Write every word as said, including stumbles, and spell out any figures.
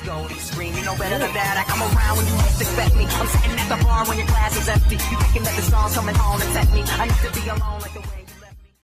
don't scream, you know better than that. I come around when you least expect me. I'm sitting at the bar when your glass is empty. You thinking that the song's coming home to tempt me. I need to be alone like the way